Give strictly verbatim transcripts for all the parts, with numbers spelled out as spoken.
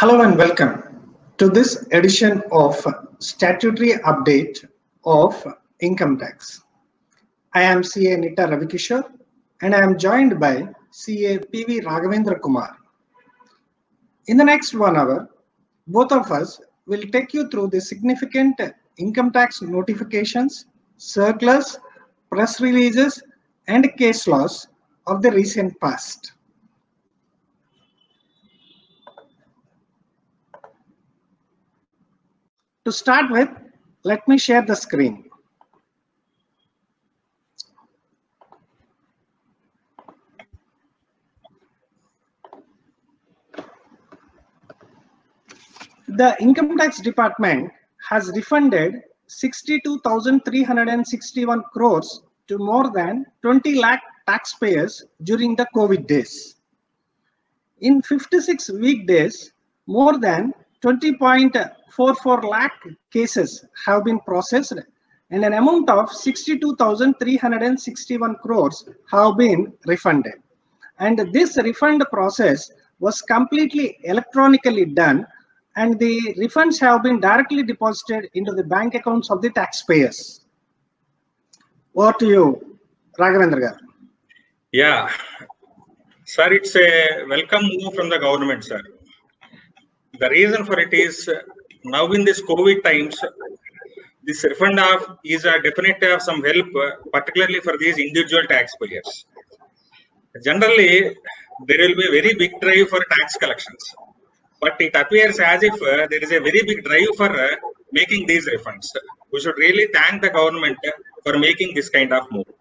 Hello and welcome to this edition of Statutory Update of Income Tax. I am C A Nitta Ravikishore and I am joined by C A P V Raghavendra Kumar. In the next one hour, both of us will take you through the significant income tax notifications, circulars, press releases, and case laws of the recent past. To start with, let me share the screen. The Income Tax Department has refunded sixty-two thousand three hundred sixty-one crores to more than twenty lakh taxpayers during the COVID days. In fifty-six weekdays, more than twenty point four four lakh cases have been processed and an amount of sixty-two thousand three hundred sixty-one crores have been refunded. And this refund process was completely electronically done and the refunds have been directly deposited into the bank accounts of the taxpayers. Over to you, Raghavendra. Yeah, sir, it's a welcome move from the government, sir. The reason for it is uh, now in this COVID times, this refund of is a definitely of some help, uh, particularly for these individual taxpayers. Generally, there will be a very big drive for tax collections, but it appears as if uh, there is a very big drive for uh, making these refunds. We should really thank the government for making this kind of move.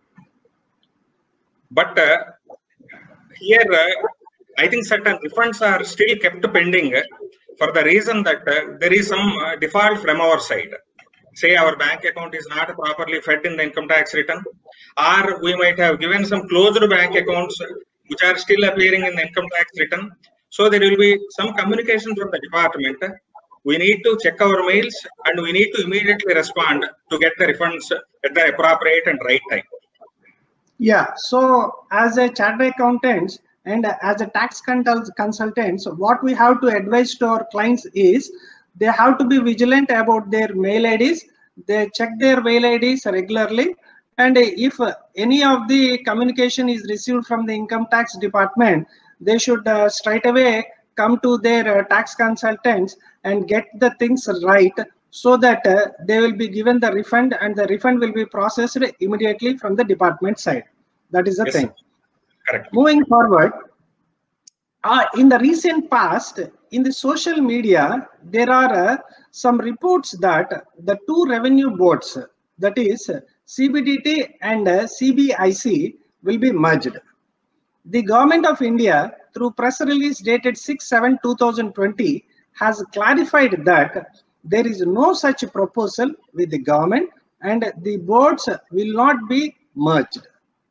But uh, here, uh, I think certain refunds are still kept pending for the reason that uh, there is some uh, default from our side. Say our bank account is not properly fed in the income tax return, or we might have given some closed bank accounts which are still appearing in the income tax return. So there will be some communication from the department. We need to check our mails and we need to immediately respond to get the refunds at the appropriate and right time. Yeah, so as a chartered accountant and as a tax consultants, what we have to advise to our clients is they have to be vigilant about their mail I Ds. They check their mail I Ds regularly, and if any of the communication is received from the income tax department, they should uh, straight away come to their uh, tax consultants and get the things right, so that uh, they will be given the refund and the refund will be processed immediately from the department side. That is the Yes, thing. sir. Correct. Moving forward, uh, in the recent past, in the social media, there are uh, some reports that the two revenue boards, that is C B D T and uh, C B I C, will be merged. The Government of India, through press release dated six seven two thousand twenty, has clarified that there is no such proposal with the government and the boards will not be merged.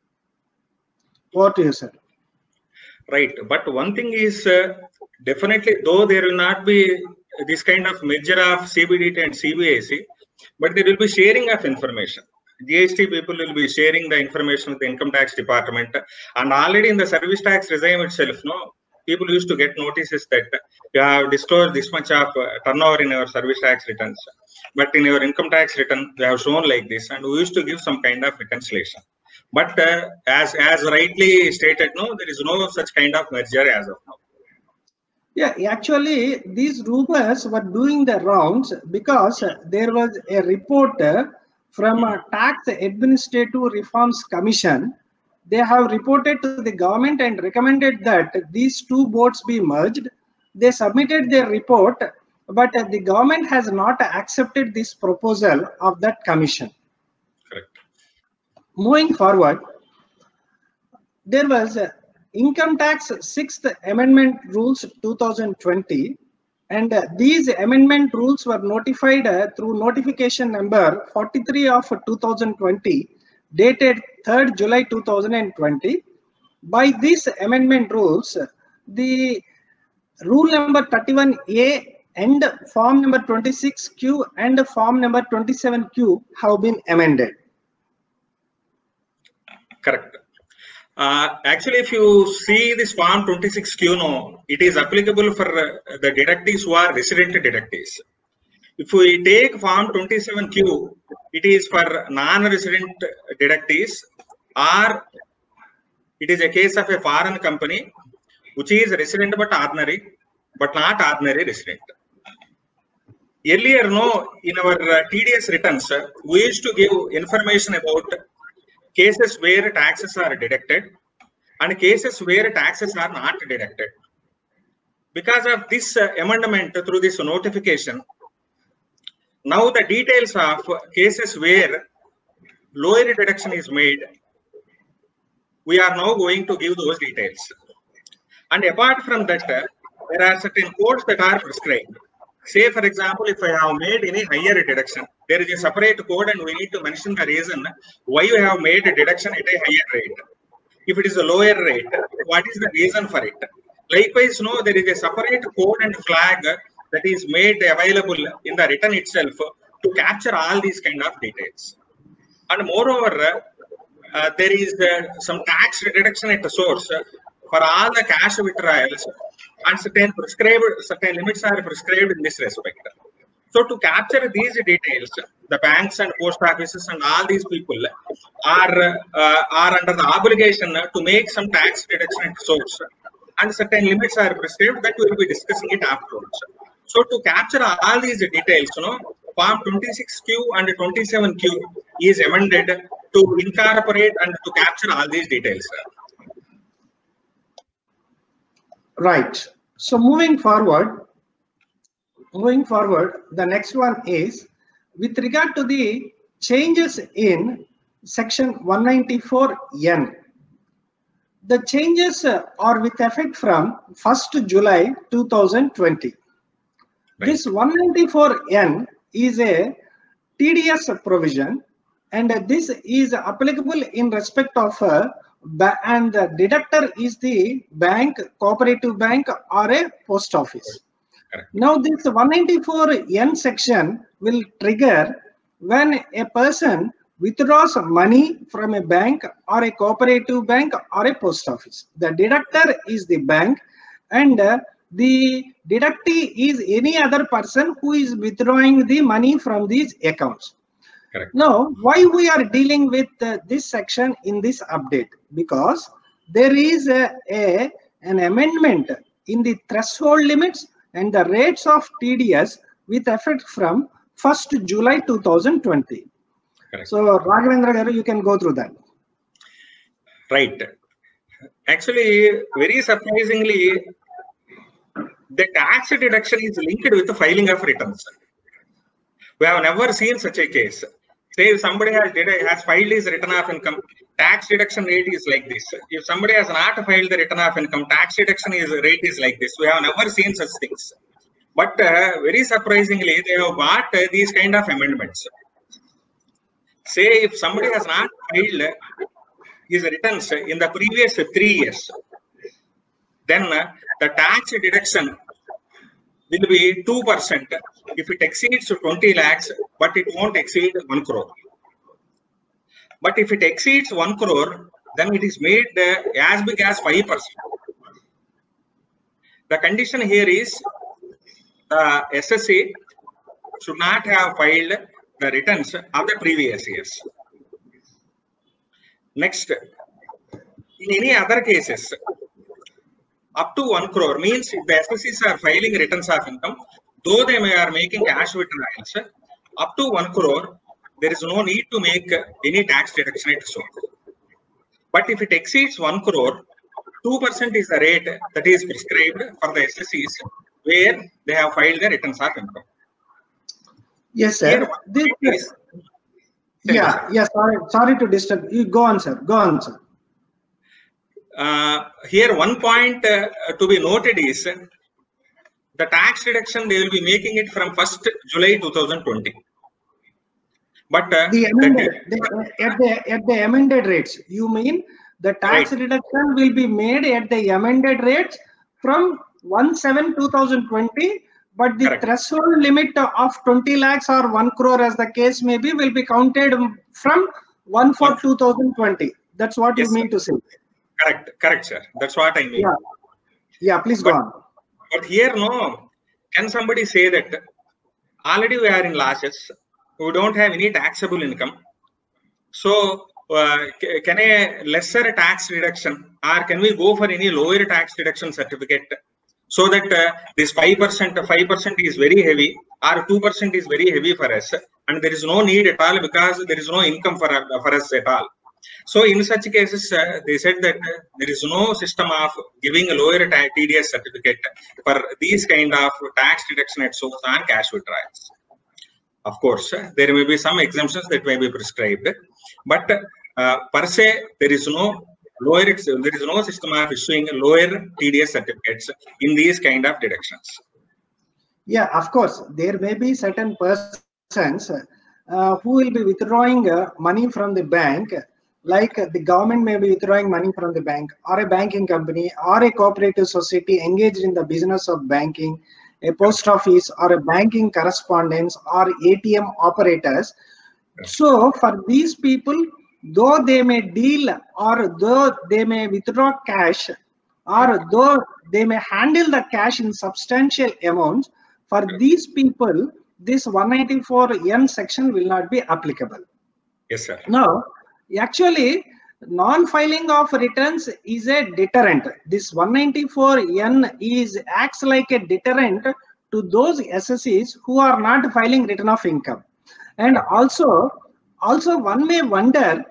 What do you say? Right, but one thing is uh, definitely, though there will not be this kind of merger of C B D T and C B I C, but there will be sharing of information. G S T people will be sharing the information with the income tax department, and already in the service tax regime itself, no, people used to get notices that you have disclosed this much of uh, turnover in your service tax returns, but in your income tax return you have shown like this, and we used to give some kind of reconciliation. But uh, as as rightly stated, no, there is no such kind of merger as of now. Yeah, actually, these rumors were doing the rounds because there was a report from a Tax Administrative Reforms Commission. They have reported to the government and recommended that these two boards be merged. They submitted their report, but the government has not accepted this proposal of that commission. Correct. Moving forward, there was Income Tax Sixth Amendment Rules two thousand twenty, and these amendment rules were notified through notification number forty-three of two thousand twenty, dated third July two thousand twenty. By these amendment rules, the rule number thirty-one A and form number twenty-six Q and form number twenty-seven Q have been amended. Correct. Uh, actually, if you see this Form twenty-six Q, no, it is applicable for uh, the deductees who are resident deductees. If we take Form twenty-seven Q, it is for non-resident deductees, or it is a case of a foreign company which is resident but ordinary, but not ordinary resident. Earlier, no, in our uh, T D S returns, uh, we used to give information about cases where taxes are deducted and cases where taxes are not deducted. Because of this uh, amendment through this notification, now the details of cases where lower deduction is made, we are now going to give those details. And apart from that, uh, there are certain codes that are prescribed. Say, for example, if I have made any higher deduction, there is a separate code and we need to mention the reason why you have made a deduction at a higher rate. If it is a lower rate, what is the reason for it? Likewise, no, there is a separate code and flag that is made available in the return itself to capture all these kind of details. And moreover, uh, there is uh, some tax deduction at the source for all the cash withdrawals, and certain prescribed, certain limits are prescribed in this respect. So to capture these details, the banks and post offices and all these people are uh, are under the obligation to make some tax deduction at source, and certain limits are prescribed that we will be discussing it afterwards. So to capture all these details, you know, Form twenty-six Q and twenty-seven Q is amended to incorporate and to capture all these details. Right. So moving forward, moving forward, the next one is with regard to the changes in section one ninety-four N. The changes are with effect from first July two thousand twenty. Right. This one ninety-four N is a T D S provision, and this is applicable in respect of uh, and the deductor is the bank, cooperative bank, or a post office. Correct. Now this one ninety-four N section will trigger when a person withdraws money from a bank or a cooperative bank or a post office. The deductor is the bank, and uh, the deductee is any other person who is withdrawing the money from these accounts. Correct. Now, why we are dealing with uh, this section in this update? Because there is a, a an amendment in the threshold limits and the rates of T D S with effect from first July two thousand twenty. Correct. So, Raghavendra Garu, you can go through that. Right. Actually, very surprisingly, the tax deduction is linked with the filing of returns. We have never seen such a case. Say if somebody has did, has filed his return of income, tax deduction rate is like this. If somebody has not filed the return of income, tax deduction is rate is like this. We have never seen such things. But uh, very surprisingly, they have bought uh, these kind of amendments. Say if somebody has not filed his returns in the previous three years, then uh, the tax deduction will be two percent if it exceeds twenty lakhs, but it won't exceed one crore. But if it exceeds one crore, then it is made uh, as big as five percent. The condition here is the S S C should not have filed the returns of the previous years. Next, in any other cases, up to one crore means if the S S Cs are filing returns of income, though they may are making cash withdrawals, up to one crore, there is no need to make any tax deduction at source. But if it exceeds one crore, two percent is the rate that is prescribed for the S S Cs where they have filed their returns of income. Yes, sir. Here, this, is, yeah, yes. Sorry, sorry to disturb you. Go on, sir. Go on, sir. Uh, here, one point uh, to be noted is the tax deduction they will be making it from first July two thousand twenty. But uh, the amended, the, at the at the amended rates, you mean the tax right. reduction will be made at the amended rates from one seven two thousand twenty, but the Correct. Threshold limit of twenty lakhs or one crore, as the case may be, will be counted from one for two thousand twenty. That's what yes, you mean sir. to say. Correct, correct, sir. That's what I mean. Yeah, yeah. Please but, go on. But here, no. Can somebody say that already we are in losses? We don't have any taxable income. So, uh, can a lesser tax reduction, or can we go for any lower tax reduction certificate, so that uh, this five percent, five percent is very heavy, or two percent is very heavy for us, and there is no need at all because there is no income for, for us at all. So, in such cases, uh, they said that uh, there is no system of giving a lower T D S certificate for these kind of tax deduction at source on cash withdrawals. Of course, uh, there may be some exemptions that may be prescribed, but uh, per se, there is no lower, there is no system of issuing lower T D S certificates in these kind of deductions. Yeah, of course, there may be certain persons uh, who will be withdrawing uh, money from the bank, like uh, the government may be withdrawing money from the bank, or a banking company, or a cooperative society engaged in the business of banking, a post office, or a banking correspondence, or A T M operators. So for these people, though they may deal, or though they may withdraw cash, or though they may handle the cash in substantial amounts, for these people, this one ninety-four N section will not be applicable. Yes, sir. Now, actually, non-filing of returns is a deterrent. This one ninety-four N is acts like a deterrent to those S S Es who are not filing return of income. And also, also one may wonder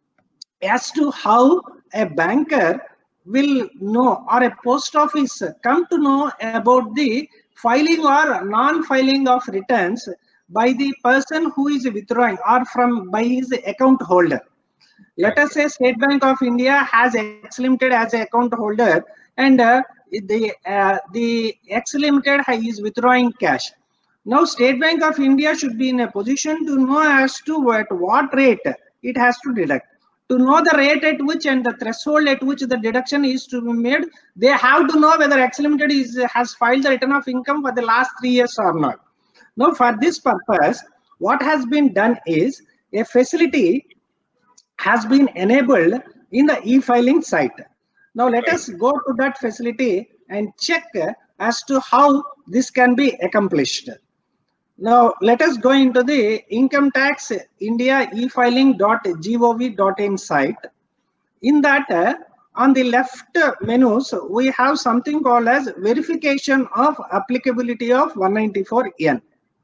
as to how a banker will know, or a post office come to know about the filing or non-filing of returns by the person who is withdrawing, or from by his account holder. Let us say State Bank of India has X Limited as an account holder, and uh, the uh, the X Limited is withdrawing cash. Now, State Bank of India should be in a position to know as to at what rate it has to deduct. To know the rate at which and the threshold at which the deduction is to be made, they have to know whether X Limited is has filed the return of income for the last three years or not. Now, for this purpose, what has been done is a facility has been enabled in the e-filing site. Now, let us go to that facility and check as to how this can be accomplished. Now, let us go into the Income Tax India e-filing dot gov dot in site. In that, uh, on the left menus, we have something called as verification of applicability of one ninety-four N.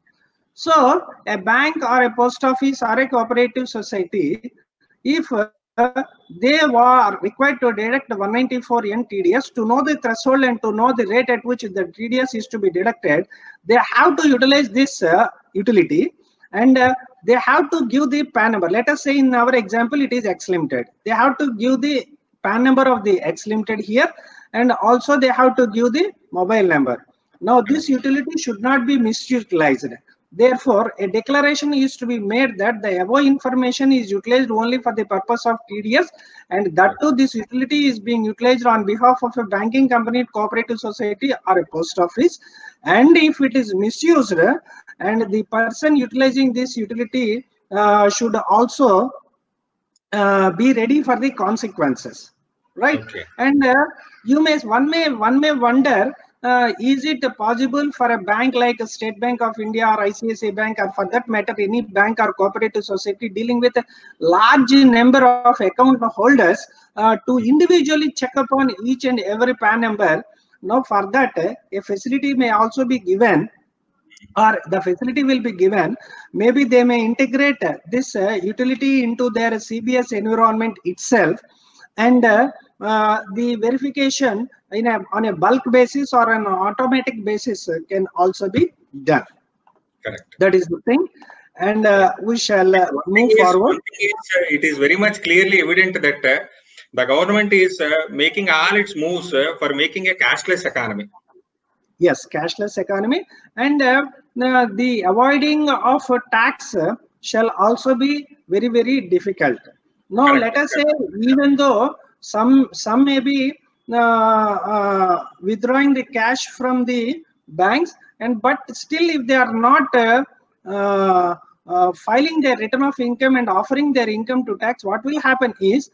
So, a bank or a post office or a cooperative society, if uh, they were required to deduct one ninety-four N T D S, to know the threshold and to know the rate at which the T D S is to be deducted, they have to utilize this uh, utility, and uh, they have to give the P A N number. Let us say in our example, it is X Limited. They have to give the P A N number of the X Limited here, and also they have to give the mobile number. Now, this utility should not be misutilized. Therefore, a declaration is to be made that the above information is utilized only for the purpose of T D S, and that too this utility is being utilized on behalf of a banking company, cooperative society, or a post office. And if it is misused, and the person utilizing this utility uh, should also uh, be ready for the consequences, right? Okay. And uh, you may one may one may wonder, Uh, is it possible for a bank like a State Bank of India or I C I C I Bank, or for that matter any bank or cooperative society dealing with a large number of account holders, uh, to individually check upon each and every P A N number? Now, for that, uh, a facility may also be given, or the facility will be given. Maybe they may integrate uh, this uh, utility into their C B S environment itself, and uh, uh, the verification in a, on a bulk basis or an automatic basis uh, can also be done. Correct. That is the thing, and uh, we shall uh, move is, forward. Is, uh, it is very much clearly evident that uh, the government is uh, making all its moves uh, for making a cashless economy. Yes, cashless economy, and uh, uh, the avoiding of uh, tax uh, shall also be very, very difficult. Now, Correct. let us say, even though some some may be uh, uh, withdrawing the cash from the banks, and but still if they are not uh, uh, uh, filing their return of income and offering their income to tax, what will happen is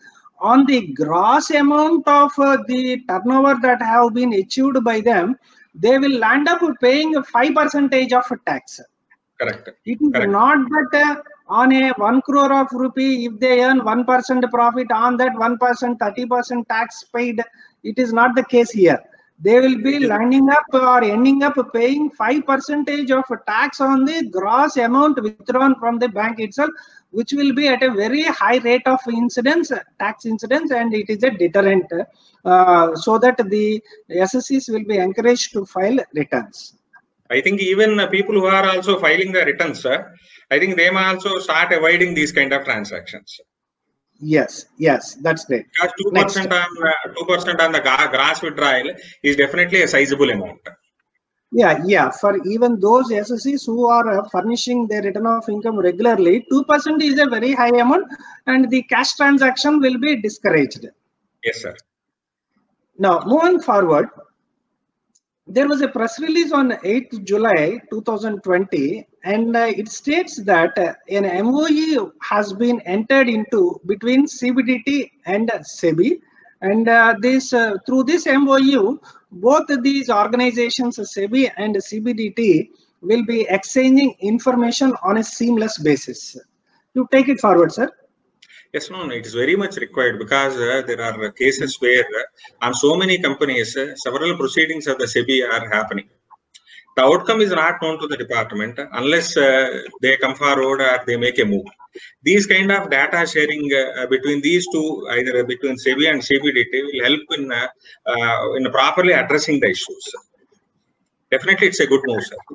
on the gross amount of uh, the turnover that have been achieved by them, they will land up paying five percentage of tax. Correct. It is Correct. not that uh, on a one crore of rupee, if they earn one percent profit, on that one percent, thirty percent tax paid. It is not the case here. They will be landing up or ending up paying five percentage of tax on the gross amount withdrawn from the bank itself, which will be at a very high rate of incidence, tax incidence, and it is a deterrent, uh, so that the S S Cs will be encouraged to file returns. I think even uh, people who are also filing the returns, uh, I think they may also start avoiding these kind of transactions. Yes, yes, that's great. Because two percent on two percent on the gross withdrawal is definitely a sizable amount. Yeah, yeah. For even those S S Cs who are uh, furnishing their return of income regularly, two percent is a very high amount, and the cash transaction will be discouraged. Yes, sir. Now, moving forward, there was a press release on eighth July two thousand twenty, and uh, it states that uh, an M O U has been entered into between C B D T and SEBI, and uh, this uh, through this M O U, both these organizations, SEBI and C B D T, will be exchanging information on a seamless basis. You take it forward, sir. Yes, no, no, it is very much required, because uh, there are cases where uh, on so many companies, uh, several proceedings of the SEBI are happening. The outcome is not known to the department unless uh, they come forward or they make a move. These kind of data sharing uh, between these two, either between SEBI and C B D T, will help in uh, uh, in properly addressing the issues. Definitely, it's a good move, sir.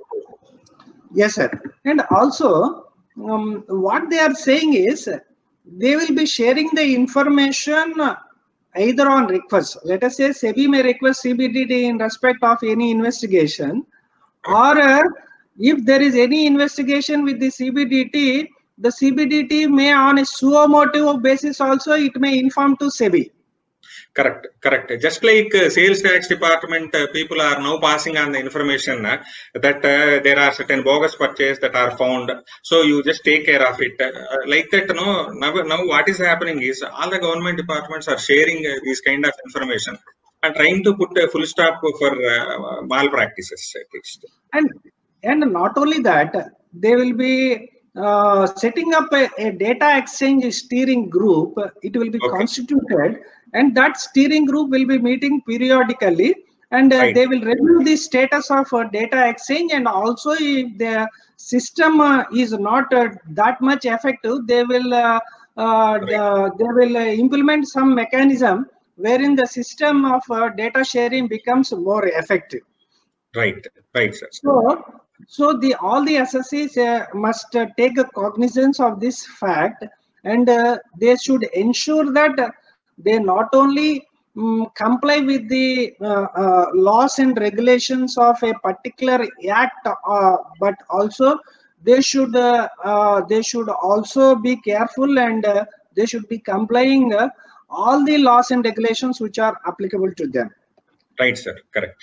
Yes, sir. And also, um, what they are saying is, they will be sharing the information either on request. Let us say SEBI may request C B D T in respect of any investigation, or uh, if there is any investigation with the C B D T, the C B D T may, on a suo motu basis also, it may inform to SEBI. Correct, correct. Just like uh, sales tax department, uh, people are now passing on the information uh, that uh, there are certain bogus purchases that are found. So you just take care of it. Uh, like that, no. Now, now what is happening is all the government departments are sharing uh, these kind of information and trying to put a full stop for uh, malpractices, at least. And and not only that, they will be uh, setting up a, a data exchange steering group. It will be okay. constituted. And that steering group will be meeting periodically, and uh, right. they will review the status of uh, data exchange, and also if the system uh, is not uh, that much effective, they will uh, uh, right. uh, they will uh, implement some mechanism wherein the system of uh, data sharing becomes more effective. Right, right, sir. So, so the all the S S Cs uh, must uh, take a cognizance of this fact, and uh, they should ensure that uh, they not only um, comply with the uh, uh, laws and regulations of a particular act, uh, but also they should uh, uh, they should also be careful, and uh, they should be complying uh, all the laws and regulations which are applicable to them. Right, sir. Correct.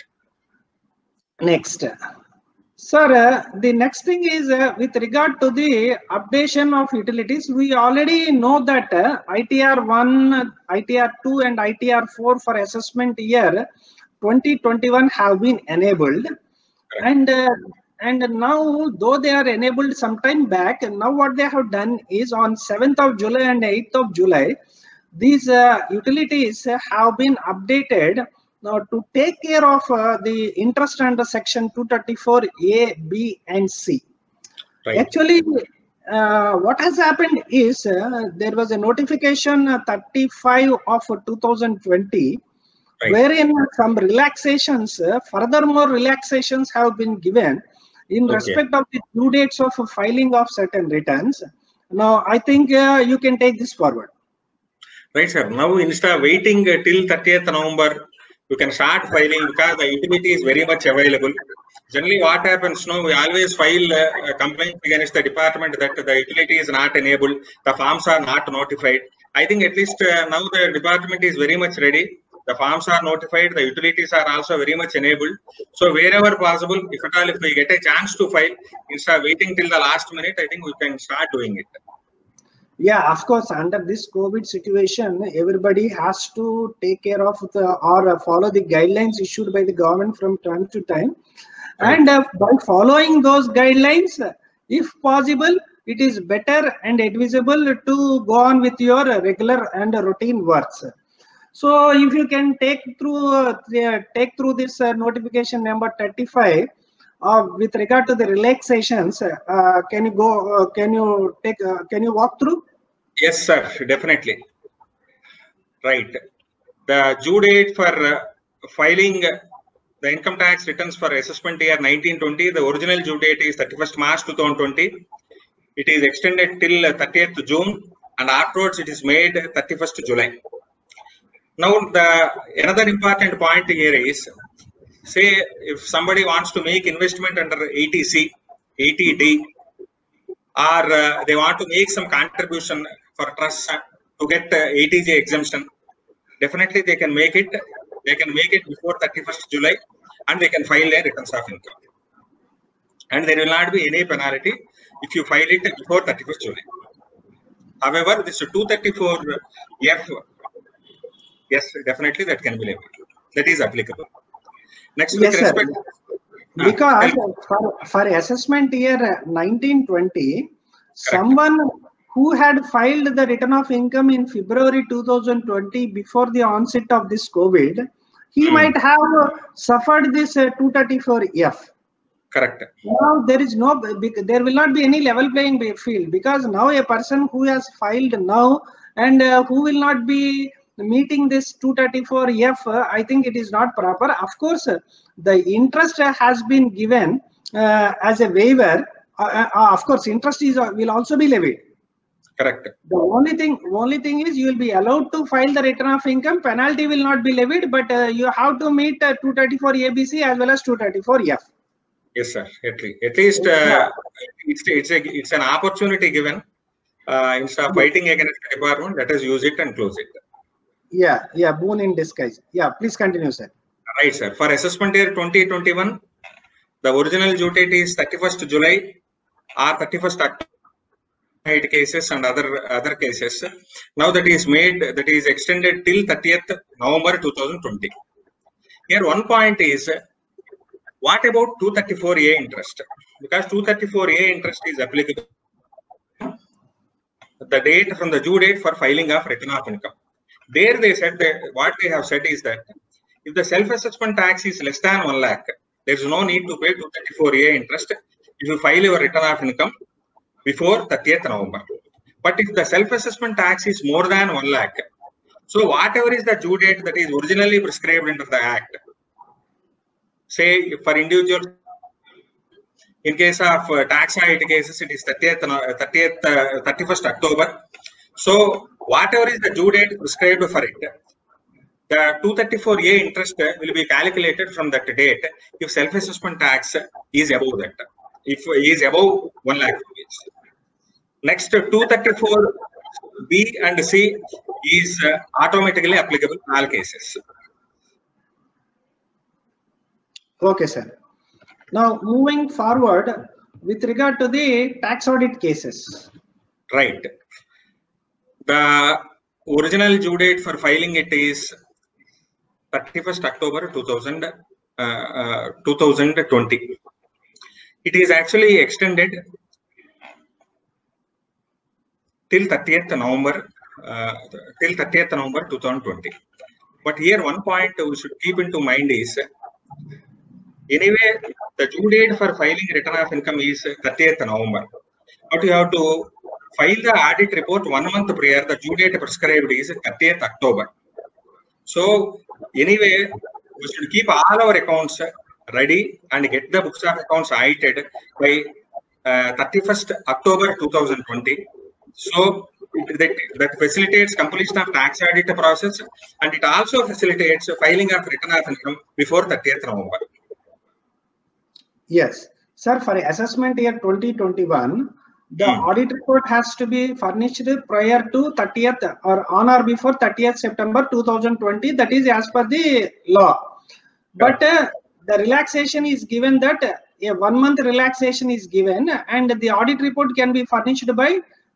Next. Sir, uh, the next thing is uh, with regard to the updation of utilities. We already know that uh, I T R one, I T R two, and I T R four for assessment year twenty twenty-one have been enabled, and uh, and now, though they are enabled some time back, now what they have done is on seventh of July and eighth of July, these uh, utilities have been updated. Now, to take care of uh, the interest under section two thirty-four A, B, and C. Right. Actually, uh, what has happened is uh, there was a notification uh, thirty-five of two thousand twenty, right. wherein some relaxations, uh, furthermore relaxations have been given in okay. respect of the due dates of filing of certain returns. Now, I think uh, you can take this forward. Right, sir. Now, instead of waiting uh, till thirtieth November, you can start filing because the utility is very much available. Generally, what happens now, we always file uh, a complaint against the department that the utility is not enabled, the forms are not notified. I think at least uh, now the department is very much ready. The forms are notified, the utilities are also very much enabled. So wherever possible, if at all, if we get a chance to file, instead of waiting till the last minute, I think we can start doing it. Yeah, of course, under this COVID situation, everybody has to take care of the or follow the guidelines issued by the government from time to time. Right. And uh, by following those guidelines, if possible, it is better and advisable to go on with your regular and routine works. So if you can take through uh, take through this uh, notification number thirty-five uh, with regard to the relaxations, uh, can you go? Uh, can you take? Uh, can you walk through? Yes, sir. Definitely. Right. The due date for uh, filing the income tax returns for assessment year nineteen twenty, the original due date is thirty-first March two thousand twenty. It is extended till thirtieth June, and afterwards it is made thirty-first July. Now, the another important point here is, say if somebody wants to make investment under eighty C, eighty D, or uh, they want to make some contribution for trust to get uh, eighty J exemption, definitely they can make it. They can make it before thirty-first July, and they can file their returns of income. And there will not be any penalty if you file it before thirty-first July. However, this two thirty-four F, yes, definitely that can be levied. That is applicable. Next, Yes, with sir. respect, Because uh, for, for assessment year nineteen twenty, someone who had filed the return of income in February two thousand twenty before the onset of this COVID, he Hmm. might have uh, suffered this uh, two thirty-four F. correct. Now there is no, there will not be any level playing field, because now a person who has filed now and uh, who will not be meeting this two thirty-four F, uh, I think it is not proper. Of course, uh, the interest uh, has been given uh, as a waiver. Uh, uh, of course, interest is uh, will also be levied. Correct. The only thing, only thing is you will be allowed to file the return of income. Penalty will not be levied, but uh, you have to meet uh, two thirty-four A B C as well as two thirty-four F. Yes, sir. At least, at least uh, it's it's a it's an opportunity given. Uh, instead of fighting against the department, let us use it and close it. Yeah, yeah, boon in disguise. Yeah, please continue, sir. Right, sir. For assessment year twenty twenty-one, the original due date is thirty-first July or thirty-first October cases and other other cases. Now that is made, that is extended till thirtieth November two thousand twenty. Here one point is, what about two thirty-four A interest? Because two thirty-four A interest is applicable the date from the due date for filing of return of income. There they said that what they have said is that if the self-assessment tax is less than one lakh, there is no need to pay two thirty-four A interest if you file your return of income before thirtieth November. But if the self-assessment tax is more than one lakh, so whatever is the due date that is originally prescribed under the Act, say for individuals, in case of uh, tax I T cases, it is thirtieth, thirtieth, uh, thirty-first October. So whatever is the due date prescribed for it, the two thirty-four A interest will be calculated from that date if self-assessment tax is above that, if is above one lakh rupees. Next, two thirty-four B and C is uh, automatically applicable in all cases. Okay, sir. Now, moving forward with regard to the tax audit cases. Right. The original due date for filing it is thirty-first October two thousand, uh, uh, two thousand twenty. It is actually extended till thirtieth November, uh, till thirtieth November two thousand twenty. But here one point we should keep into mind is, anyway, the due date for filing return of income is thirtieth November. But you have to file the audit report one month prior. The due date prescribed is thirtieth October. So anyway, we should keep all our accounts ready and get the books of accounts audited by uh, thirty-first October two thousand twenty. So that, that facilitates completion of tax audit process, and it also facilitates filing of return of income before thirtieth November. Yes, sir. For assessment year twenty twenty-one, the Hmm. audit report has to be furnished prior to thirtieth or on or before thirtieth September two thousand twenty. That is as per the law. But uh, the relaxation is given that uh, a one month relaxation is given, and the audit report can be furnished by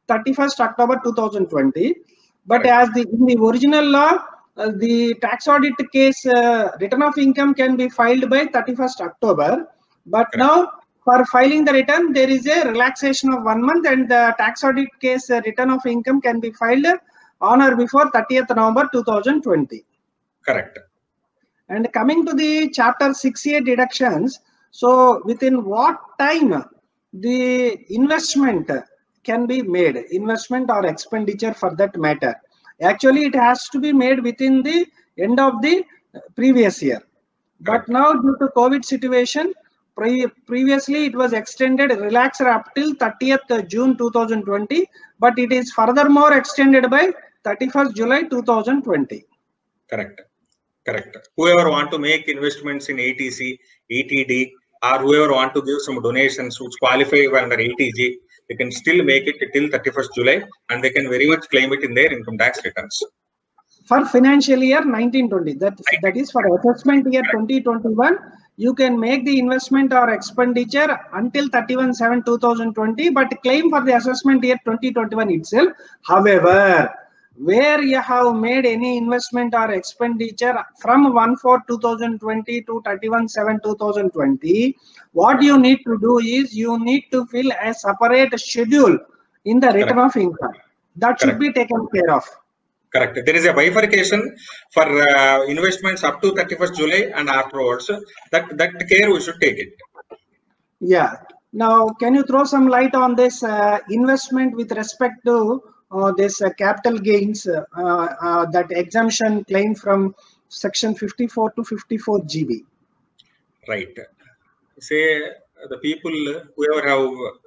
thirty-first October two thousand twenty. But Right. as the in the original law, uh, the tax audit case uh, return of income can be filed by thirty-first October. But Correct. now for filing the return, there is a relaxation of one month, and the tax audit case uh, return of income can be filed on or before thirtieth November two thousand twenty. Correct. And coming to the chapter six A deductions, so within what time the investment can be made, investment or expenditure for that matter? Actually, it has to be made within the end of the previous year. But Correct. now due to COVID situation, pre previously it was extended, relaxed up till thirtieth June two thousand twenty, but it is furthermore extended by thirty-first July two thousand twenty. Correct. Correct. Whoever want to make investments in A T C, E T D, or whoever want to give some donations which qualify under A T G, they can still make it till thirty-first July, and they can very much claim it in their income tax returns. For financial year nineteen twenty, that, that is for assessment year twenty twenty-one, you can make the investment or expenditure until thirty-first July two thousand twenty, but claim for the assessment year twenty twenty-one itself. However, where you have made any investment or expenditure from one four two thousand twenty to thirty-first July two thousand twenty, what you need to do is you need to fill a separate schedule in the return Correct. of income. That should Correct. be taken care of. Correct. There is a bifurcation for uh, investments up to thirty-first July and afterwards. That that care we should take it. Yeah. Now, can you throw some light on this uh, investment with respect to uh, this uh, capital gains, uh, uh, that exemption claim from section fifty-four to fifty-four G B? Right. Say the people whoever have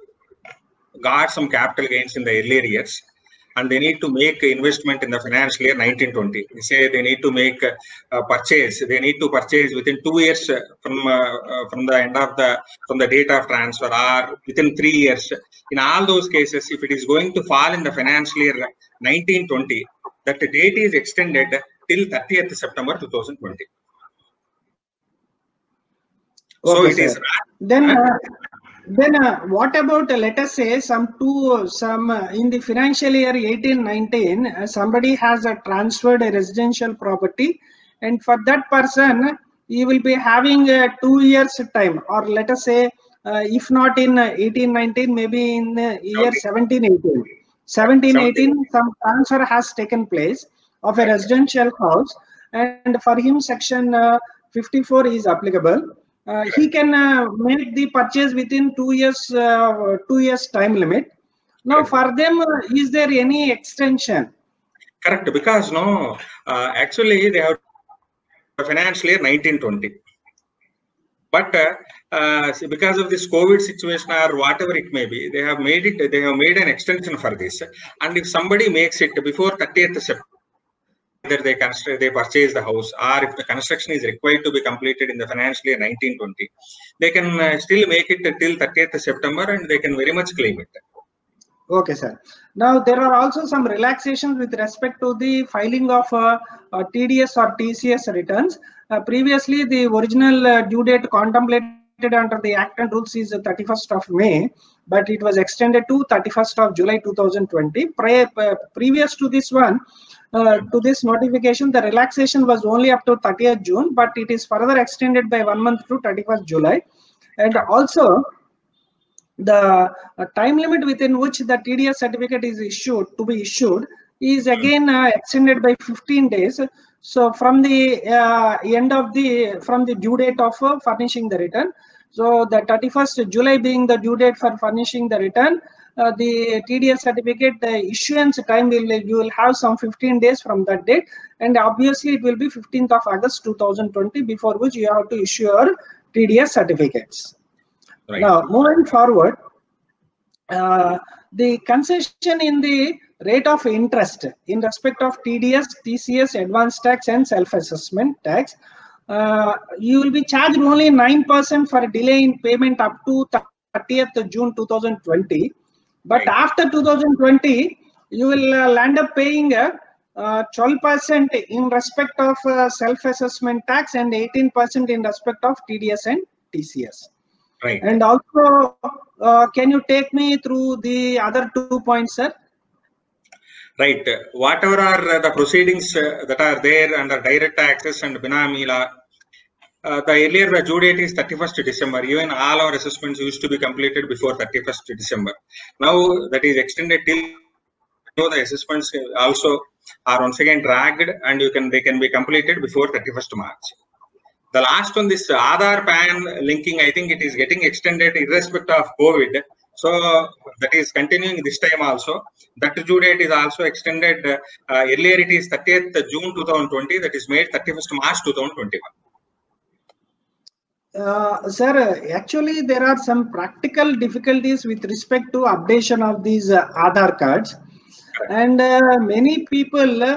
got some capital gains in the earlier years, and they need to make investment in the financial year nineteen twenty. Say they need to make a purchase. They need to purchase within two years from uh, from the end of the from the date of transfer, or within three years. In all those cases, if it is going to fall in the financial year nineteen twenty, that the date is extended till thirtieth September two thousand twenty. Okay, so it sir. is. Then. Uh, Then uh, what about, uh, let us say, some two, some uh, in the financial year eighteen nineteen, uh, somebody has uh, transferred a residential property, and for that person, he will be having uh, two years time, or let us say, uh, if not in uh, eighteen nineteen, maybe in uh, year seventeen eighteen. seventeen eighteen, some transfer has taken place of a residential house, and for him, section uh, fifty-four is applicable. Uh, he can uh, make the purchase within two years, uh, two years time limit. Now, for them, uh, is there any extension? Correct, because no, uh, actually they have financial year nineteen twenty, but uh, uh, because of this COVID situation or whatever it may be, they have made it. They have made an extension for this, and if somebody makes it before thirtieth September. Either they construct, they purchase the house, or if the construction is required to be completed in the financial year nineteen twenty, they can uh, still make it till thirtieth September, and they can very much claim it. Okay, sir. Now there are also some relaxations with respect to the filing of uh, uh, T D S or T C S returns. Uh, previously, the original uh, due date contemplated under the Act and Rules is thirty-first of May, but it was extended to thirty-first of July two thousand twenty. Pre uh, previous to this one. Uh, to this notification, the relaxation was only up to thirtieth June, but it is further extended by one month to thirty-first July. And also, the uh, time limit within which the T D S certificate is issued to be issued is again uh, extended by fifteen days. So from the uh, end of the from the due date of uh, furnishing the return. So the thirty-first July being the due date for furnishing the return. Uh, the T D S certificate, the issuance time will you will have some fifteen days from that date, and obviously it will be fifteenth of August two thousand twenty, before which you have to issue your T D S certificates. Right. Now moving forward, uh, the concession in the rate of interest in respect of T D S, T C S, advance tax, and self-assessment tax, uh, you will be charged only nine percent for delay in payment up to thirtieth June two thousand twenty. But right. After two thousand twenty, you will uh, land up paying uh, twelve percent in respect of uh, self-assessment tax and eighteen percent in respect of T D S and T C S. Right. And also, uh, can you take me through the other two points, sir? Right. Whatever are the proceedings uh, that are there under direct access and Benami law, uh, the earlier the due date is thirty-first December. Even all our assessments used to be completed before thirty-first December. Now that is extended till the assessments also are once again dragged, and you can they can be completed before thirty-first March. The last one, this Aadhaar PAN linking, I think it is getting extended irrespective of COVID. So that is continuing this time also. That due date is also extended. Uh, earlier it is thirtieth June two thousand twenty. That is made thirty-first March two thousand twenty-one. Uh, sir, actually there are some practical difficulties with respect to updation of these uh, Aadhaar cards. And uh, many people, uh,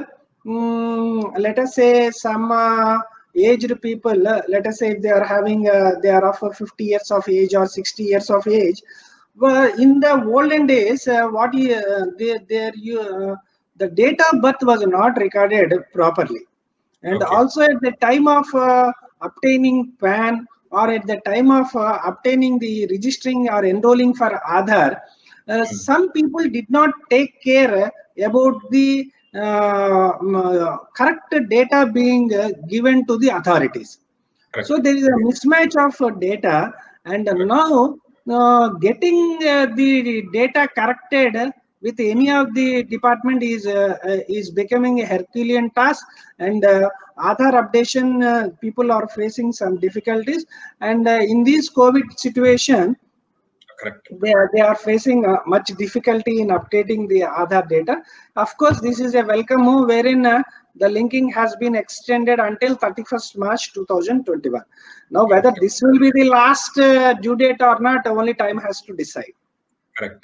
um, let us say some uh, aged people, uh, let us say if they are having, uh, they are of fifty years of age or sixty years of age. Well, in the olden days, uh, what you, uh, they, there you, uh, the date of birth was not recorded properly. And okay. Also at the time of uh, obtaining PAN or at the time of uh, obtaining the registering or enrolling for Aadhaar, Uh, some people did not take care about the uh, correct data being uh, given to the authorities. Correct. So there is a mismatch of uh, data, and uh, now uh, getting uh, the data corrected with any of the department is uh, uh, is becoming a Herculean task, and uh, Aadhaar updation uh, people are facing some difficulties, and uh, in this COVID situation, correct, they are, they are facing uh, much difficulty in updating the Aadhaar data. Of course, this is a welcome move wherein uh, the linking has been extended until thirty-first March two thousand twenty-one. Now, whether this will be the last uh, due date or not, only time has to decide. Correct.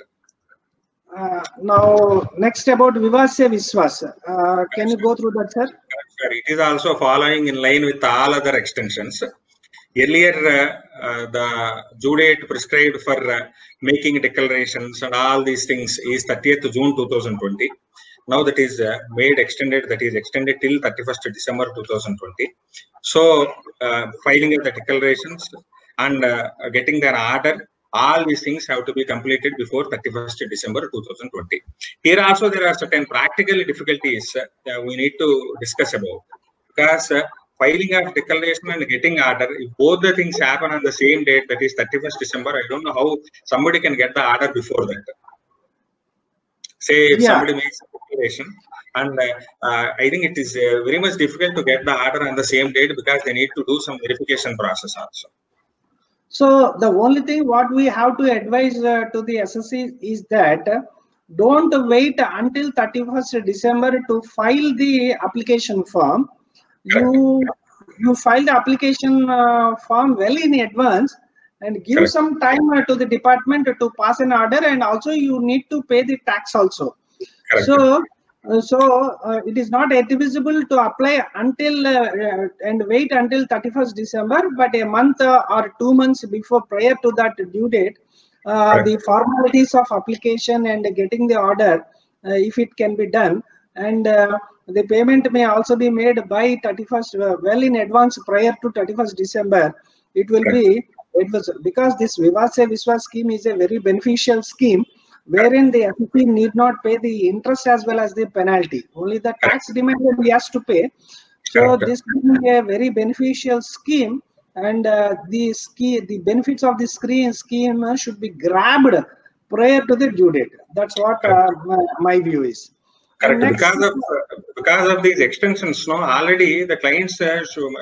Uh, now, next about Vivad Se Vishwas. Uh, can you go through that, sir? Sir, it is also following in line with all other extensions. Earlier, uh, uh, the due date prescribed for uh, making declarations and all these things is thirtieth June two thousand twenty. Now that is uh, made extended, that is extended till thirty-first December two thousand twenty. So, uh, filing of the declarations and uh, getting their order, all these things have to be completed before thirty-first December two thousand twenty. Here also there are certain practical difficulties uh, that we need to discuss about, because uh, filing of declaration and getting order, if both the things happen on the same date, that is thirty-first December, I don't know how somebody can get the order before that. Say if yeah. somebody makes a declaration, and uh, uh, I think it is uh, very much difficult to get the order on the same date, because they need to do some verification process also. So the only thing what we have to advise uh, to the S S C is that uh, don't wait until thirty-first December to file the application form. You you file the application uh, form well in advance and give Correct. some time uh, to the department to pass an order, and also you need to pay the tax also. Correct. So uh, so uh, it is not advisable to apply until uh, uh, and wait until thirty-first December, but a month uh, or two months before, prior to that due date, uh, the formalities of application and getting the order, uh, if it can be done, and uh, the payment may also be made by thirty-first, uh, well in advance prior to thirty-first December. It will be, it was because this Vivad Se Vishwas scheme is a very beneficial scheme, wherein the S S C need not pay the interest as well as the penalty. Only the tax demand he has to pay. So this is a very beneficial scheme, and uh, the scheme, the benefits of this scheme uh, should be grabbed prior to the due date. That's what uh, my, my view is. Correct. Because of because of these extensions, no, already the clients uh,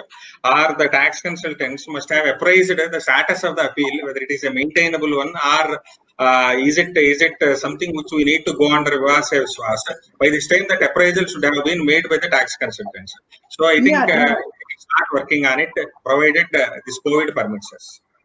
or the tax consultants must have appraised the status of the appeal, whether it is a maintainable one, or uh, is it is it uh, something which we need to go under Vivad Se Vishwas. By this time, that appraisal should have been made by the tax consultants. So I think yeah, yeah. Uh, it's not working on it, provided uh, this COVID permits us.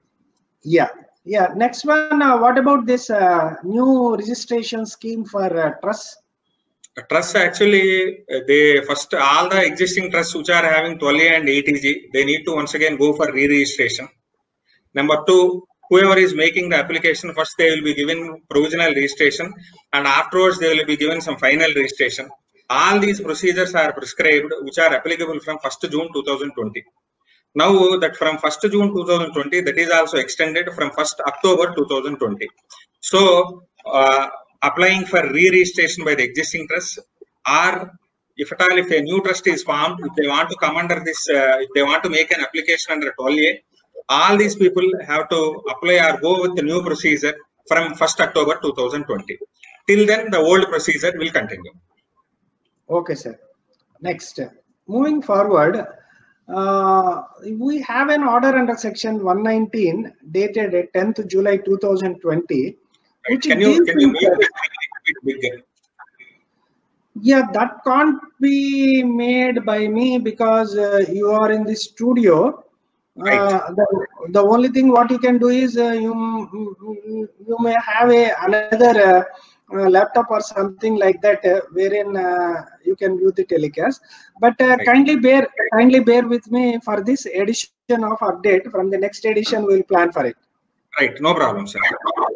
Yeah. Yeah. Next one. Uh, what about this uh, new registration scheme for uh, trusts? Trusts, actually, they first, all the existing trusts which are having twelve A and eight E G, they need to once again go for re-registration. Number two, whoever is making the application, first they will be given provisional registration, and afterwards they will be given some final registration. All these procedures are prescribed, which are applicable from first June two thousand twenty. Now that from first June two thousand twenty, that is also extended from first October two thousand twenty. So, uh, applying for re-registration by the existing trusts, or if at all, if a new trust is formed, if they want to come under this, uh, if they want to make an application under twelve A, all these people have to apply or go with the new procedure from first October two thousand twenty. Till then, the old procedure will continue. Okay, sir. Next, moving forward, uh, we have an order under section one nineteen dated tenth July two thousand twenty. Right. Can you can you make it a bit bigger? Yeah, that can't be made by me because uh, you are in the studio. Right. Uh, the, the only thing what you can do is uh, you you may have a another uh, uh, laptop or something like that uh, wherein uh, you can view the telecast. But uh, Right. kindly bear kindly bear with me for this edition of update. From the next edition, we will plan for it. Right. No problem, sir.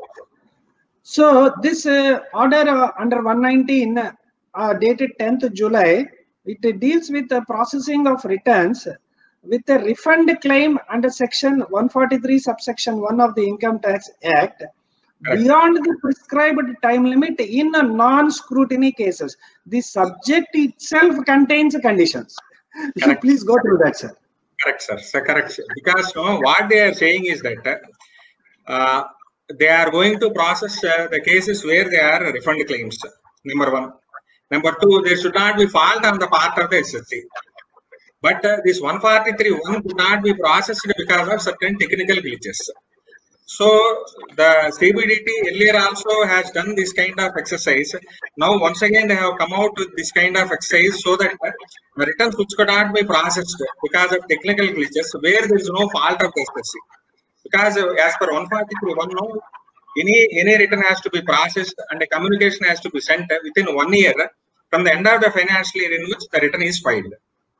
So this uh, order uh, under one nineteen uh, dated tenth July, it deals with the processing of returns with a refund claim under section one forty-three subsection one of the Income Tax Act. Correct. Beyond the prescribed time limit in a non-scrutiny cases. The subject itself contains conditions. So please go through that, sir. Correct, sir. sir correct, sir. Because you know, what they are saying is that uh, they are going to process uh, the cases where there are refund claims. Number one. Number two, there should not be fault on the part of the S S C. But uh, this one forty-three one could not be processed because of certain technical glitches. So the C B D T earlier also has done this kind of exercise. Now once again they have come out with this kind of exercise so that the returns which could not be processed because of technical glitches where there is no fault of the S S C. Because uh, as per one forty-three one now, any any return has to be processed and a communication has to be sent within one year from the end of the financial year in which the return is filed.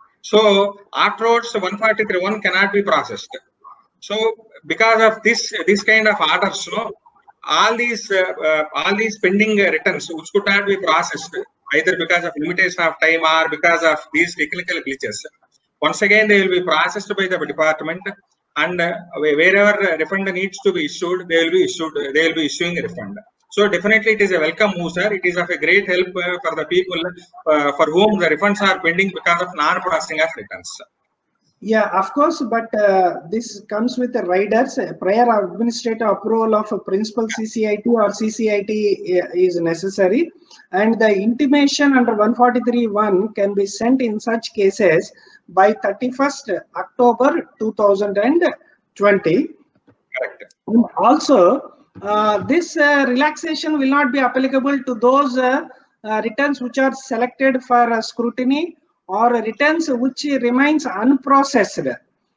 So afterwards one forty-three one cannot be processed. So because of this this kind of orders, no, all these uh, uh, all these pending returns which could not be processed either because of limitation of time or because of these technical glitches, once again they will be processed by the department, and uh, wherever refund needs to be issued, they will be issued. They will be issuing a refund. So definitely it is a welcome move, sir. It is of a great help uh, for the people uh, for whom the refunds are pending because of non-processing of returns. Yeah, of course, but uh, this comes with the riders. Prior administrative approval of a principal C C I T or C C I T is necessary, and the intimation under one forty-three one can be sent in such cases by thirty-first October two thousand twenty. Correct. And also, uh, this uh, relaxation will not be applicable to those uh, uh, returns which are selected for uh, scrutiny or returns which remains unprocessed,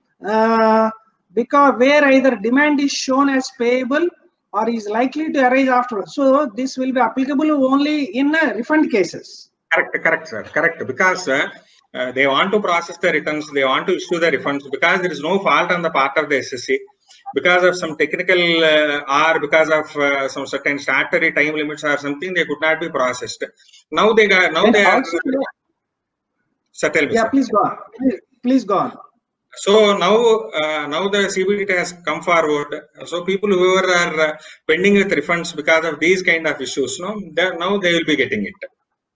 uh, because where either demand is shown as payable or is likely to arise afterwards. So this will be applicable only in uh, refund cases. Correct, correct, sir. Correct. Because uh, uh, they want to process the returns, they want to issue the refunds because there is no fault on the part of the S S C. Because of some technical uh, or because of uh, some certain statutory time limits or something, they could not be processed. Now they got, now And they also, are. Settle yeah, please go on. Please go on. So now, uh, now the C B D T has come forward. So people who are uh, pending with refunds because of these kind of issues, no, now they will be getting it.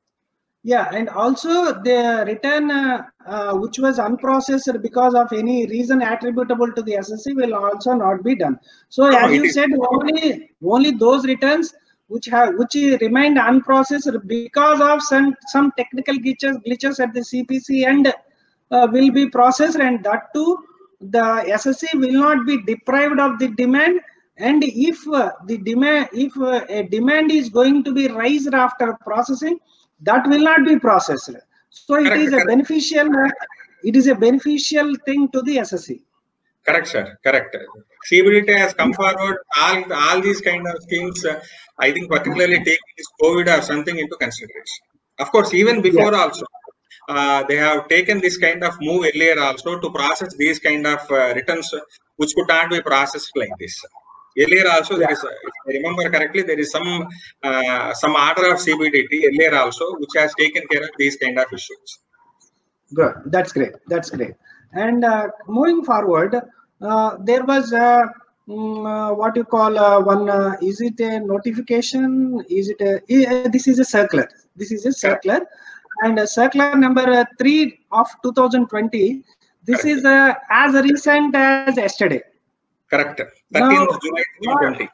Yeah, and also the return uh, uh, which was unprocessed because of any reason attributable to the S S C will also not be done. So no, as you said, only only those returns which have which remained unprocessed because of some some technical glitches glitches at the C P C and uh, will be processed, and that too the S S C will not be deprived of the demand. And if uh, the demand if uh, a demand is going to be raised after processing, that will not be processed. So it correct, is a correct. beneficial uh, it is a beneficial thing to the S S C. Correct, sir. Correct. C B D T has come forward. All, all these kind of things, uh, I think, particularly taking this COVID or something into consideration. Of course, even before yeah. also, uh, they have taken this kind of move earlier also to process these kind of uh, returns which could not be processed like this. Earlier also, yeah. there is, if I remember correctly, there is some uh, some order of C B D T earlier also which has taken care of these kind of issues. Good. That's great. That's great. And uh, moving forward, uh, there was a, um, uh, what you call uh, one, uh, is it a notification? Is it a, uh, this is a circular. This is a circular. and uh, circular number uh, three of two thousand twenty. This Correct. is uh, as recent as yesterday. Correct. thirteenth of July twenty twenty.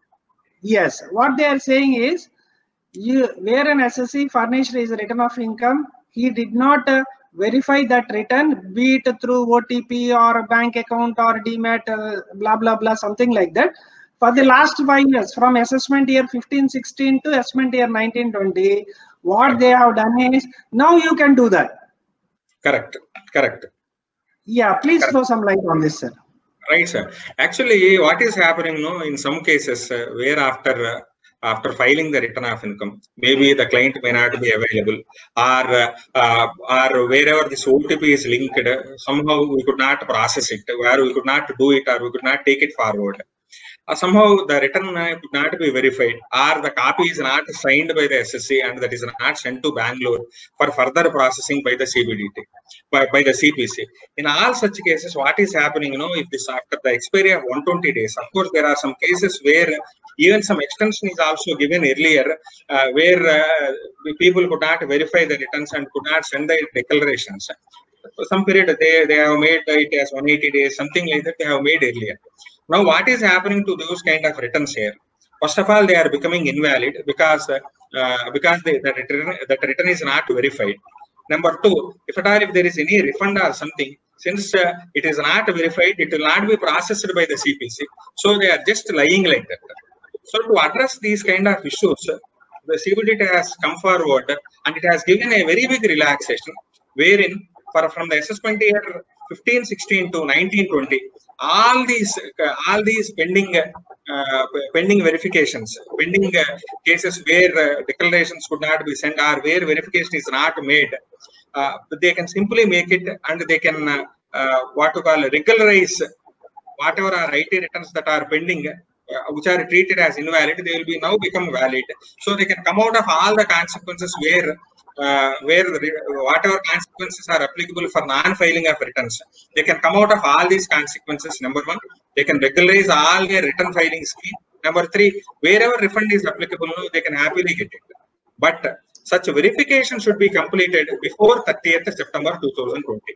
Yes, what they are saying is, you, where an S S C furnished his return of income, he did not uh, verify that return, be it through O T P or a bank account or demat, uh, blah blah blah, something like that. For the last five years, from assessment year fifteen sixteen to assessment year nineteen twenty, what they have done is, now you can do that. Correct. Correct. Yeah, please Correct. throw some light on this, sir. Right, sir. Actually, what is happening, no, in some cases, uh, where after uh, after filing the return of income, maybe the client may not be available, or uh, uh, or wherever this O T P is linked, uh, somehow we could not process it, where we could not do it, or we could not take it forward. Uh, somehow the return uh, could not be verified, or the copy is not signed by the S S C and that is not sent to Bangalore for further processing by the C B D T, by, by the C P C. In all such cases, what is happening, you know, if this after the expiry of one hundred twenty days, of course, there are some cases where even some extension is also given earlier, uh, where uh, people could not verify the returns and could not send the declarations. For some period, they, they have made it as one hundred eighty days, something like that they have made earlier. Now, what is happening to those kind of returns here? First of all, they are becoming invalid because uh, because they, the return the return is not verified. Number two, if at all if there is any refund or something, since uh, it is not verified, it will not be processed by the C P C. So they are just lying like that. So to address these kind of issues, the C B D T has come forward and it has given a very big relaxation, wherein for from the assessment year fifteen sixteen to nineteen twenty, all these uh, all these pending uh, pending verifications, pending uh, cases where uh, declarations could not be sent or where verification is not made, uh, they can simply make it and they can uh, uh, what to call regularize whatever are I T returns that are pending, uh, which are treated as invalid. They will be now become valid. So they can come out of all the consequences where. Uh, where the, whatever consequences are applicable for non-filing of returns, they can come out of all these consequences. Number one, they can regularize all their return filing scheme. Number three, wherever refund is applicable, they can happily get it. But such verification should be completed before thirtieth September two thousand twenty.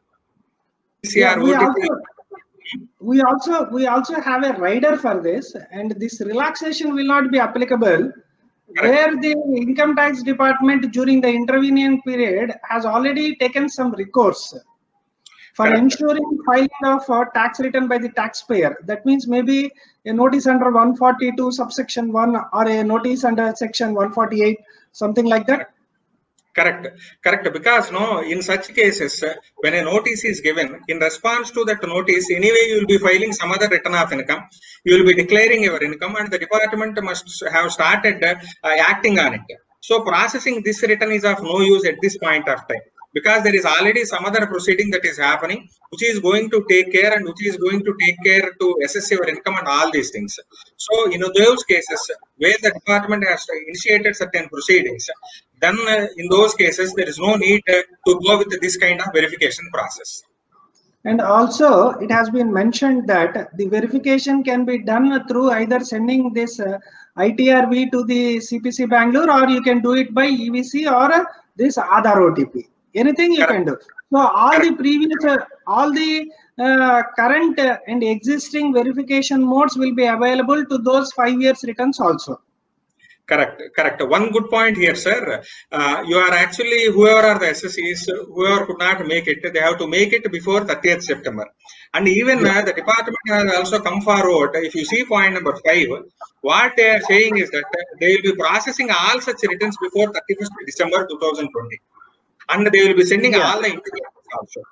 Yeah, we, also, we also we also have a rider for this, and this relaxation will not be applicable. Correct. Where the income tax department during the intervening period has already taken some recourse for Correct. Ensuring filing of uh, tax return by the taxpayer. That means maybe a notice under one forty-two subsection one or a notice under section one forty-eight, something like that. Correct, correct. Because no, in such cases, uh, when a notice is given, in response to that notice, anyway you will be filing some other return of income. You will be declaring your income, and the department must have started uh, acting on it. So processing this return is of no use at this point of time, because there is already some other proceeding that is happening, which is going to take care and which is going to take care to assess your income and all these things. So, you know, those cases where the department has initiated certain proceedings, then uh, in those cases, there is no need uh, to go with this kind of verification process. And also, it has been mentioned that the verification can be done through either sending this uh, I T R B to the C P C Bangalore, or you can do it by E V C or uh, this Aadhaar O T P. Anything you Correct. Can do. So all Correct. The previous, uh, all the uh, current uh, and existing verification modes will be available to those five years returns also. Correct, correct. One good point here, sir. Uh, you are actually, whoever are the S S Cs, whoever could not make it, they have to make it before thirtieth September. And even yeah. uh, the department has also come forward. If you see point number five, what they are saying is that they will be processing all such returns before thirty-first December two thousand twenty. And they will be sending yeah. all the information also.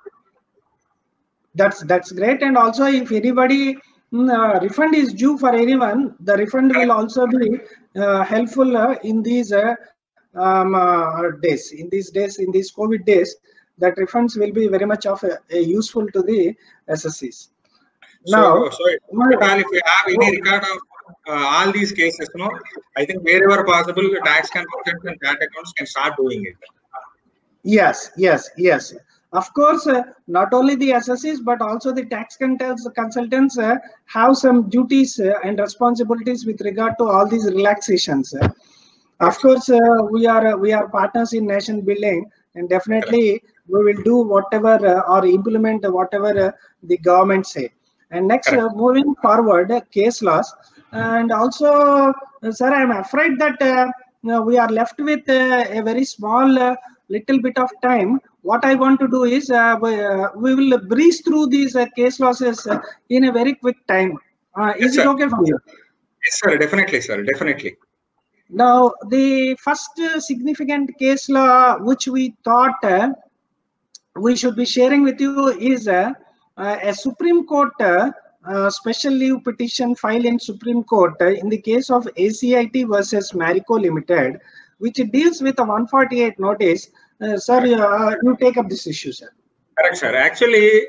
That's, that's great. And also, if anybody Uh, refund is due for anyone, the refund will also be uh, helpful uh, in these uh, um, uh, days, in these days, in these COVID days, that refunds will be very much of a, a useful to the S S Cs. Now, so, so if we have any record of uh, all these cases, no, I think wherever possible, tax consultants and tax accounts can start doing it. Yes, yes, yes. Of course, uh, not only the S S Cs, but also the tax consultants uh, have some duties uh, and responsibilities with regard to all these relaxations. Of course, uh, we are uh, we are partners in nation building, and definitely we will do whatever uh, or implement whatever uh, the government say. And next, uh, moving forward, uh, case laws, and also, uh, sir, I am afraid that uh, you know, we are left with uh, a very small uh, little bit of time. What I want to do is uh, we, uh, we will breeze through these uh, case losses uh, in a very quick time. Uh, is yes, it okay for you? Yes, sir. Definitely, sir. Definitely. Now, the first uh, significant case law which we thought uh, we should be sharing with you is uh, uh, a Supreme Court uh, uh, special leave petition filed in Supreme Court uh, in the case of A C I T versus Marico Limited, which deals with a one forty-eight notice. Uh, sir, uh, you take up this issue, sir. Correct, sir. Actually,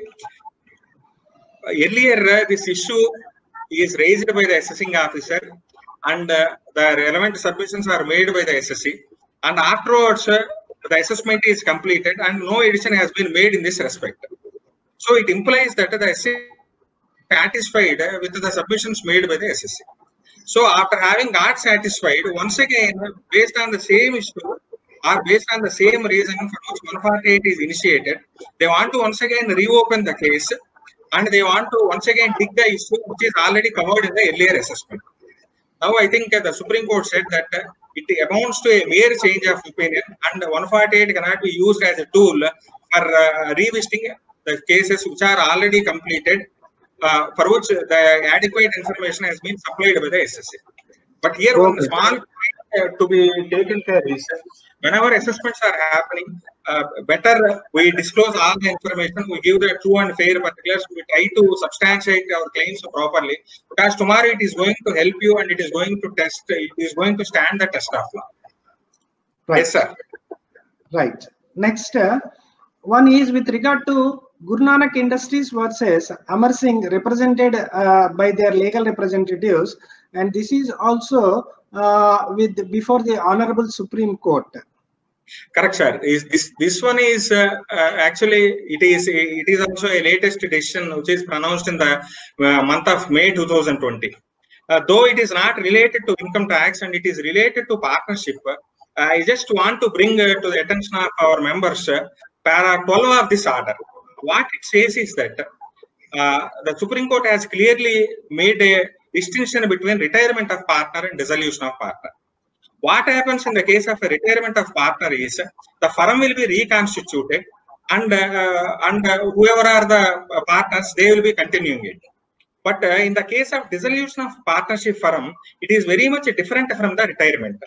earlier uh, this issue is raised by the assessing officer, and uh, the relevant submissions are made by the S S C, and afterwards uh, the assessment is completed and no addition has been made in this respect. So it implies that the S S C is satisfied uh, with the submissions made by the S S C. So after having got satisfied, once again, based on the same issue or based on the same reason for which one forty-eight is initiated, they want to once again reopen the case, and they want to once again dig the issue which is already covered in the earlier assessment. Now, I think uh, the Supreme Court said that uh, it amounts to a mere change of opinion, and one forty-eight cannot be used as a tool for uh, revisiting the cases which are already completed, uh, for which the adequate information has been supplied by the S S C. But here, okay. one small point uh, to be taken care is uh, whenever assessments are happening, uh, better we disclose all the information, we give the true and fair particulars, we try to substantiate our claims properly, because tomorrow it is going to help you and it is going to test, it is going to stand the test of law. Right. Yes, sir. Right. Next, uh, one is with regard to Guru Nanak Industries versus Amar Singh, represented uh, by their legal representatives, and this is also uh, with before the Honorable Supreme Court. Correct, sir. Is this this one is uh, uh, actually it is it is also a latest decision which is pronounced in the uh, month of May two thousand twenty. Uh, though it is not related to income tax and it is related to partnership, uh, I just want to bring uh, to the attention of our members uh, para twelve of this order. What it says is that uh, the Supreme Court has clearly made a distinction between retirement of partner and dissolution of partner. What happens in the case of a retirement of partner is the firm will be reconstituted, and uh, and uh, whoever are the partners, they will be continuing it. But uh, in the case of dissolution of partnership firm, it is very much different from the retirement.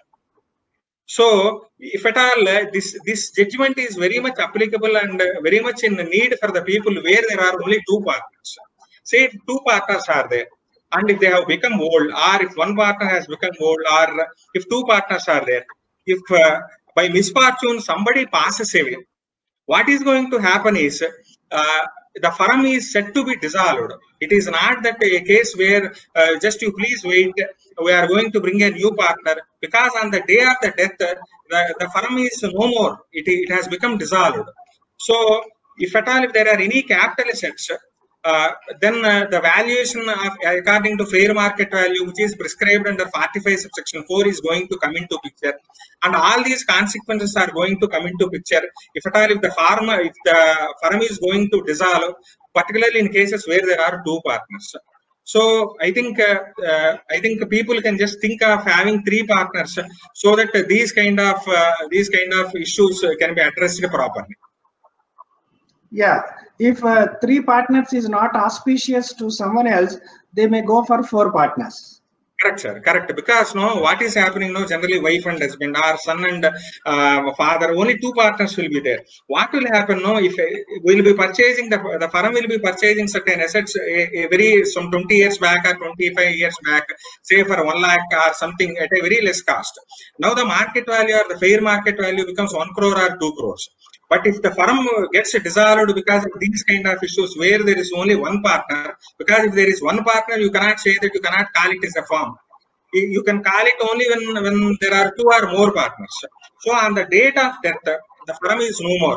So, if at all uh, this this judgment is very much applicable and uh, very much in need for the people where there are only two partners. Say two partners are there, and if they have become old, or if one partner has become old, or if two partners are there, if uh, by misfortune somebody passes away, what is going to happen is uh, the firm is said to be dissolved. It is not that a case where uh, just you please wait, we are going to bring a new partner, because on the day of the death, uh, the, the firm is no more. It, it has become dissolved. So, if at all, if there are any capital assets, Uh, then uh, the valuation of, according to fair market value, which is prescribed under forty-five subsection four, is going to come into picture, and all these consequences are going to come into picture. If at all, if the firm, if the firm is going to dissolve, particularly in cases where there are two partners. So I think uh, uh, I think people can just think of having three partners, so that uh, these kind of uh, these kind of issues can be addressed properly. Yeah, if uh, three partners is not auspicious to someone else, they may go for four partners. Correct, sir. Correct. Because no, what is happening now? Generally, wife and husband, or son and uh, father, only two partners will be there. What will happen now? If uh, we'll be purchasing the the firm will be purchasing certain assets a, a very some twenty years back or twenty-five years back, say for one lakh or something at a very less cost. Now the market value or the fair market value becomes one crore or two crores. But if the firm gets dissolved because of these kind of issues where there is only one partner, because if there is one partner, you cannot say that you cannot call it as a firm. You can call it only when, when there are two or more partners. So on the date of death, the firm is no more.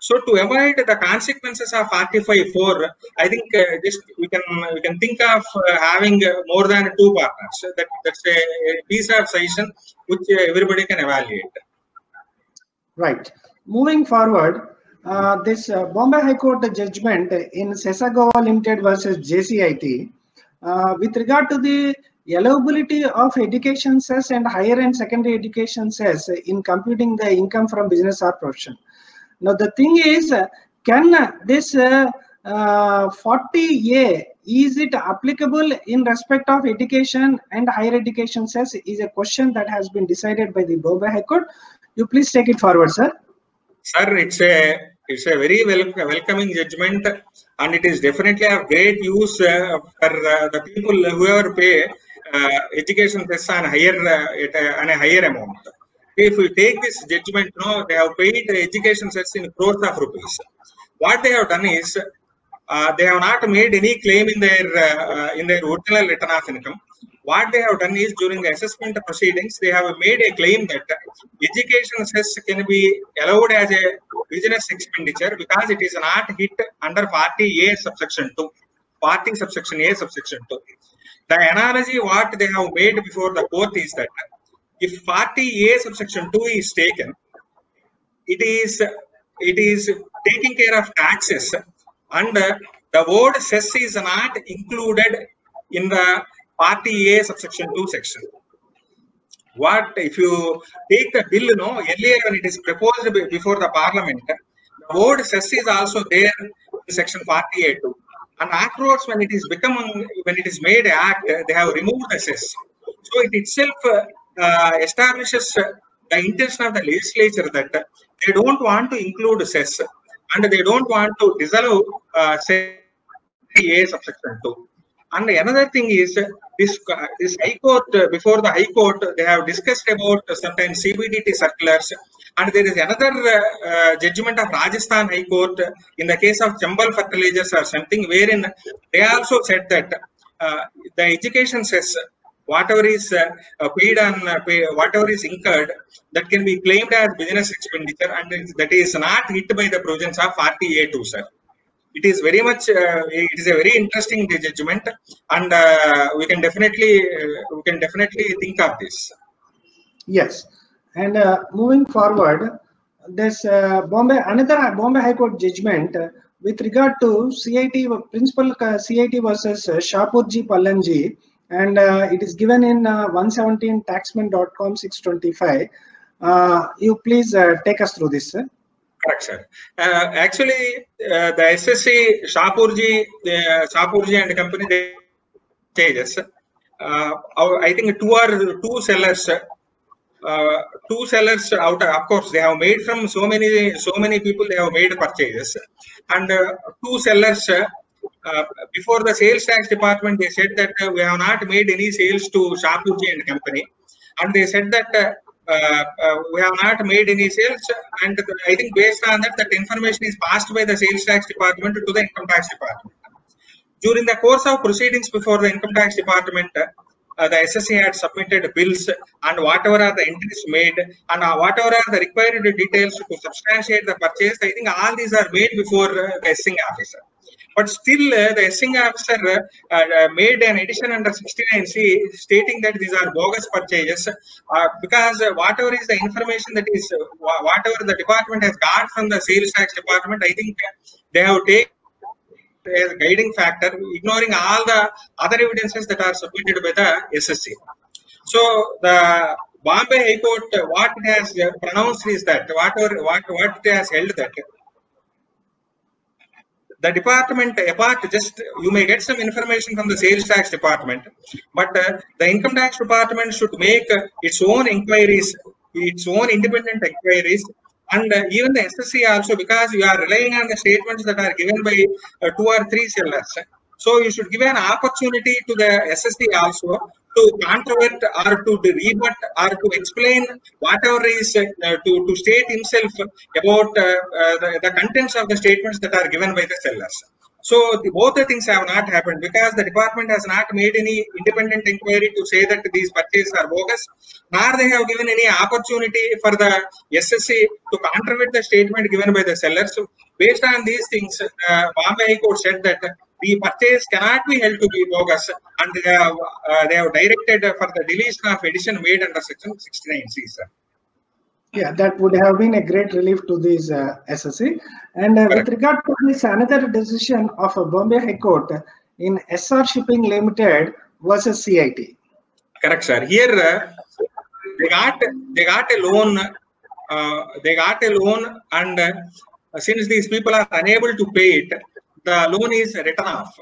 So to avoid the consequences of forty-five four, I think uh, just we can we can think of uh, having uh, more than two partners. That that's a, a piece of suggestion which uh, everybody can evaluate. Right. Moving forward, uh, this uh, Bombay High Court judgment in Sesagova Limited versus J C I T, uh, with regard to the allowability of education cess and higher and secondary education cess in computing the income from business or profession. Now the thing is, uh, can this uh, uh, forty A, is it applicable in respect of education and higher education cess, is a question that has been decided by the Bombay High Court. You please take it forward, sir. Sir, it's a it's a very wel welcoming judgment, and it is definitely of great use uh, for uh, the people whoever pay uh, education cess on higher uh, at a, on a higher amount. If we take this judgment, no, they have paid education cess in crores of rupees. What they have done is uh, they have not made any claim in their uh, in their original return of income. What they have done is during the assessment proceedings, they have made a claim that education cess can be allowed as a business expenditure because it is not hit under forty A subsection two, forty subsection A subsection two. The analogy what they have made before the court is that if forty A subsection two is taken, it is it is taking care of taxes, and the word cess is not included in the forty A subsection two section. What if you take the bill, no, earlier when it is proposed before the parliament, the word cess is also there in section forty A two, and afterwards when it is becoming when it is made act, they have removed the cess. So it itself uh, uh, establishes uh, the intention of the legislature that uh, they don't want to include cess, and they don't want to disallow uh, forty A subsection two. And another thing is uh, this uh, this High Court, uh, before the High Court, they have discussed about uh, sometimes C B D T circulars, and there is another uh, uh, judgment of Rajasthan High Court uh, in the case of Chambal fertilizers or something, wherein they also said that uh, the education cess, whatever is uh, uh, paid on uh, pay, whatever is incurred, that can be claimed as business expenditure, and that is not hit by the provisions of forty A two, sir. It is very much uh, it is a very interesting judgment, and uh, we can definitely uh, we can definitely think of this. Yes, and uh, moving forward, this uh, Bombay another Bombay High Court judgment uh, with regard to C I T principal uh, C I T versus uh, Shapurji Pallanji, and uh, it is given in uh, one seventeen taxman dot com six twenty-five. Uh, you please uh, take us through this, sir. Correct, sir. Uh, actually, uh, the S S C Shapurji, uh, Shapurji and company, they changes. Uh, I think two or two sellers, uh, two sellers out. Of course, they have made from so many so many people. They have made purchases, and uh, two sellers. Uh, before the sales tax department, they said that uh, we have not made any sales to Shapurji and company, and they said that. Uh, Uh, uh, we have not made any sales, and I think based on that, that information is passed by the sales tax department to the income tax department. During the course of proceedings before the income tax department, uh, the S S C had submitted bills and whatever are the entries made and uh, whatever are the required details to substantiate the purchase. I think all these are made before uh, the assessing officer. But still, uh, the assessing officer uh, uh, made an addition under sixty-nine C stating that these are bogus purchases uh, because uh, whatever is the information that is, uh, whatever the department has got from the sales tax department, I think they have taken as a guiding factor, ignoring all the other evidences that are submitted by the S S C. So the Bombay High Court, uh, what it has uh, pronounced is that whatever what what it has held that. The department, apart just you may get some information from the sales tax department, but uh, the income tax department should make uh, its own inquiries, its own independent inquiries, and uh, even the S S C also, because you are relying on the statements that are given by uh, two or three sellers. So you should give an opportunity to the S S C also to controvert or to rebut or to explain whatever is uh, to, to state himself about uh, uh, the, the contents of the statements that are given by the sellers. So the, both the things have not happened because the department has not made any independent inquiry to say that these purchases are bogus, nor they have given any opportunity for the S S C to contradict the statement given by the sellers. So based on these things, uh, Bombay High Court said that the purchase cannot be held to be bogus, and they have, uh, they have directed for the deletion of edition made under section sixty-nine C, sir. Yeah, that would have been a great relief to these uh, S S C. And uh, with regard to this, another decision of a Bombay High Court in S R Shipping Limited versus C I T. Correct, sir. Here uh, they got they got a loan. Uh, they got a loan, and uh, since these people are unable to pay it, the loan is written off.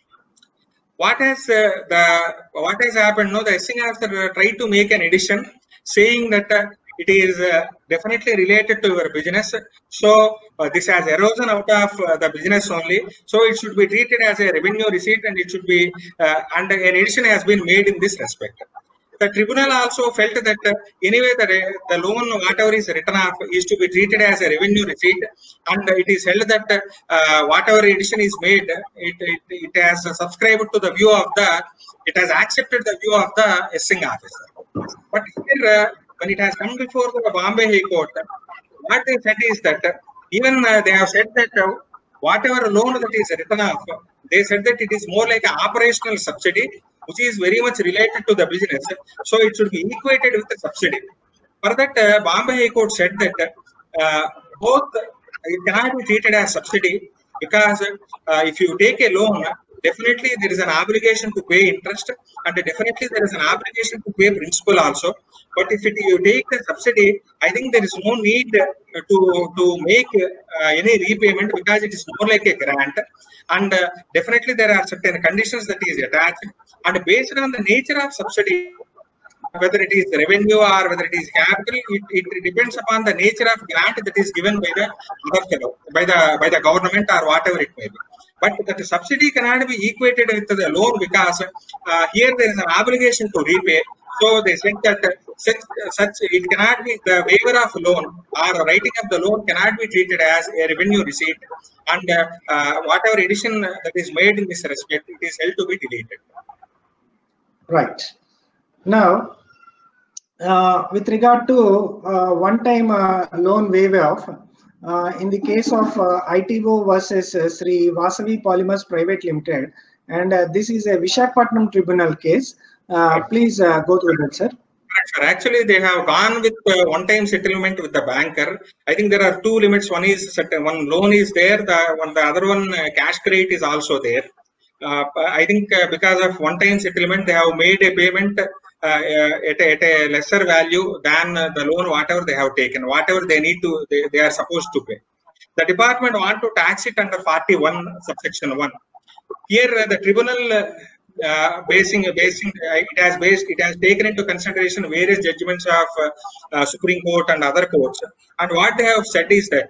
What has uh, the what has happened? No, the S I has uh, tried to make an addition, saying that. Uh, It is uh, definitely related to your business. So uh, this has erosion out of uh, the business only. So it should be treated as a revenue receipt, and it should be uh, and an addition has been made in this respect. The tribunal also felt that uh, anyway the, the loan whatever is written off is to be treated as a revenue receipt, and it is held that uh, whatever addition is made, it, it, it has subscribed to the view of the, it has accepted the view of the S I officer. But here uh, when it has come before the Bombay High Court, what they said is that even uh, they have said that uh, whatever loan that is written off, they said that it is more like an operational subsidy, which is very much related to the business. So it should be equated with the subsidy. For that, uh, Bombay High Court said that uh, both it cannot be treated as subsidy because uh, if you take a loan, definitely there is an obligation to pay interest, and definitely there is an obligation to pay principal also. But if it, you take the subsidy, I think there is no need to to make uh, any repayment because it is more like a grant, and uh, definitely there are certain conditions that is attached, and based on the nature of subsidy, whether it is revenue or whether it is capital, it, it depends upon the nature of grant that is given by the other fellow, by the by the government or whatever it may be. But that subsidy cannot be equated with the loan because uh, here there is an obligation to repay. So they said that uh, such, uh, such it cannot be the waiver of loan or writing of the loan cannot be treated as a revenue receipt, and uh, uh, whatever addition that is made in this respect, it is held to be deleted. Right. Now, uh, with regard to uh, one-time uh, loan waiver, uh, in the case of uh, I T O versus uh, Sri Vasavi Polymers Private Limited, and uh, this is a Visakhapatnam Tribunal case. Uh, please uh, go through that, sir. Actually, they have gone with uh, one-time settlement with the banker. I think there are two limits. One is certain, one loan is there. The one, the other one, uh, cash credit is also there. Uh, I think uh, because of one-time settlement, they have made a payment uh, at, a, at a lesser value than uh, the loan whatever they have taken, whatever they need to, they, they are supposed to pay. The department want to tax it under forty-one subsection one. Here, uh, the tribunal. Uh, Uh, basing basing uh, it has based it has taken into consideration various judgments of uh, uh, Supreme Court and other courts, and what they have said is that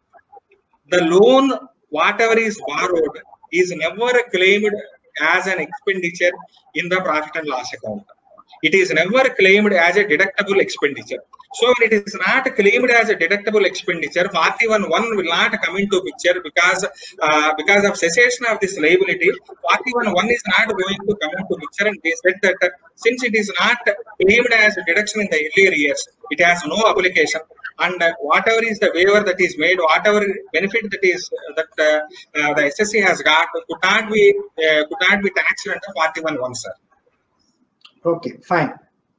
the loan whatever is borrowed is never claimed as an expenditure in the profit and loss account. It is never claimed as a deductible expenditure. So when it is not claimed as a deductible expenditure, forty-one one will not come into picture because uh, because of cessation of this liability. forty-one one is not going to come into picture, and they said that uh, since it is not claimed as a deduction in the earlier years, it has no application, and uh, whatever is the waiver that is made, whatever benefit that is uh, that uh, uh, the S S C has got could not be uh, could not be taxed under forty-one one, sir. Okay, fine.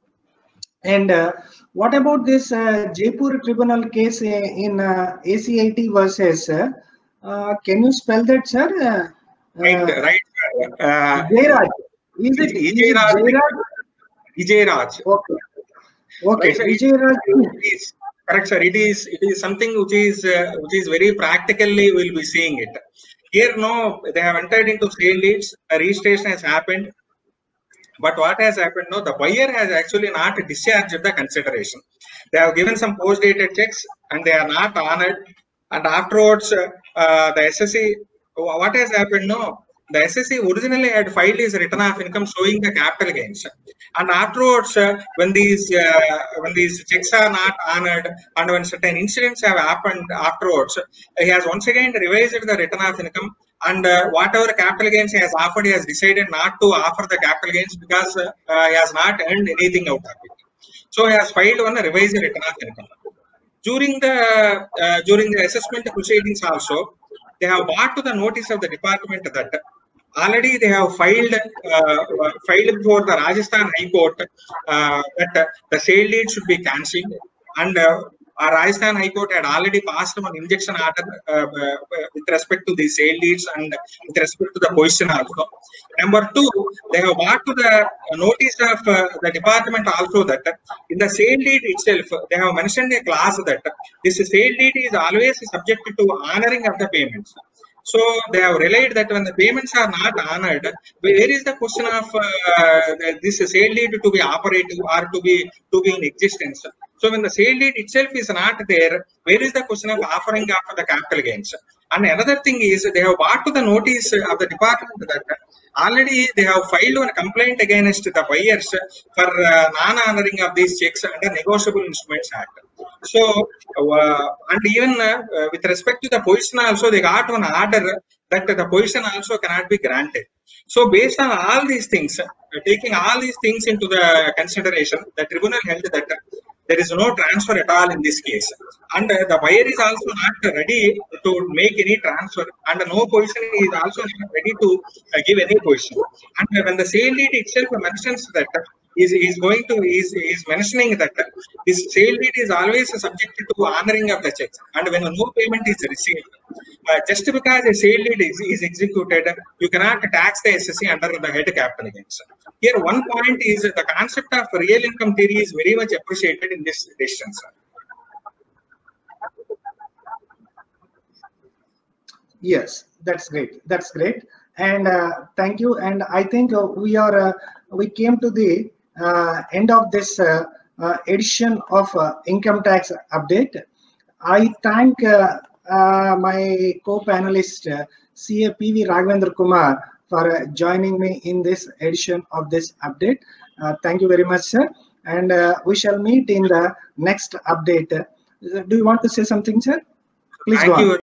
And uh, what about this uh, Jaipur Tribunal case in uh, A C I T versus? Uh, uh, can you spell that, sir? Uh, right, right. Uh, Jairaj. Is it Jairaj? Jairaj. Okay. Okay. Right, Jairaj. Correct, sir. It is it is something which is uh, which is very practically we'll be seeing it. Here, no, they have entered into sale deeds. A registration has happened. But what has happened? No, the buyer has actually not discharged the consideration. They have given some post-dated checks and they are not honored. And afterwards, uh, uh, the S S C, what has happened? No, the S S C originally had filed his return of income showing the capital gains. And afterwards, uh, when these uh, when these checks are not honored and when certain incidents have happened afterwards, he has once again revised the return of income. and uh, whatever capital gains he has offered, he has decided not to offer the capital gains because uh, uh, he has not earned anything out of it. So he has filed one revised return of income. During the uh, during the assessment proceedings also, they have brought to the notice of the department that already they have filed uh, filed before the Rajasthan High Court uh, that uh, the sale deed should be cancelled, and uh, our Rajasthan High Court had already passed an injunction order uh, uh, with respect to the sale deeds and with respect to the position also. Number two, they have brought to the notice of uh, the department also that in the sale deed itself, they have mentioned a clause that this sale deed is always subject to honoring of the payments. So they have relied that when the payments are not honored, where is the question of uh, this sale deed to be operative or to be to be in existence? So when the sale deed itself is not there, where is the question of offering of the capital gains? And another thing is they have brought to the notice of the department that already they have filed a complaint against the buyers for uh, non-honoring of these checks under Negotiable Instruments Act. So, uh, and even uh, with respect to the position also, they got an order that the position also cannot be granted. So, based on all these things, uh, taking all these things into the consideration, the tribunal held that there is no transfer at all in this case. And uh, the buyer is also not ready to make any transfer, and no position is also not ready to uh, give any position. And uh, when the sale deed itself mentions that, is is going to is is mentioning that this sale deed is always subject to honoring of the checks, and when no payment is received, uh, just because a sale deed is, is executed, you cannot tax the S S C under the head capital gains. Here, one point is the concept of real income theory is very much appreciated in this decision, sir. Yes, that's great. That's great. And uh, thank you. And I think uh, we are uh, we came to the uh, end of this uh, uh, edition of uh, income tax update. I thank uh, uh, my co-panelist uh, C A P V Raghavendra Kumar for uh, joining me in this edition of this update. Uh, thank you very much, sir. And uh, we shall meet in the next update. Uh, do you want to say something, sir? Please Thank go on. you.